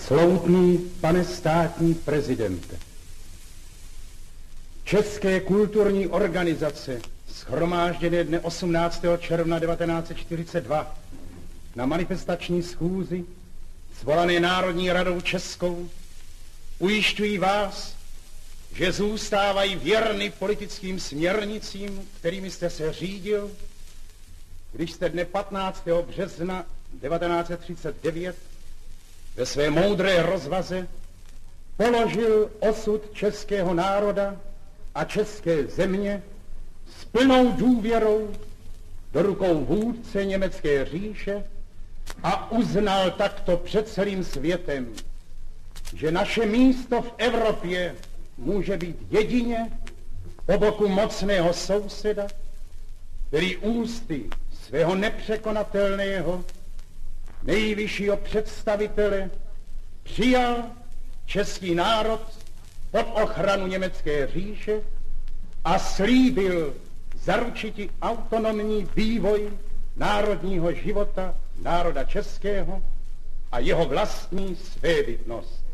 Sloutný pane státní prezidente, české kulturní organizace shromážděné dne 18. června 1942 na manifestační schůzi svolané Národní radou českou ujišťují vás, že zůstávají věrny politickým směrnicím, kterými jste se řídil, když jste dne 15. března 1939 ve své moudré rozvaze položil osud českého národa a české země s plnou důvěrou do rukou vůdce německé říše a uznal takto před celým světem, že naše místo v Evropě může být jedině po boku mocného souseda, který ústy svého nepřekonatelného nejvyššího představitele přijal český národ pod ochranu německé říše a slíbil zaručiti autonomní vývoj národního života národa českého a jeho vlastní svébytnost.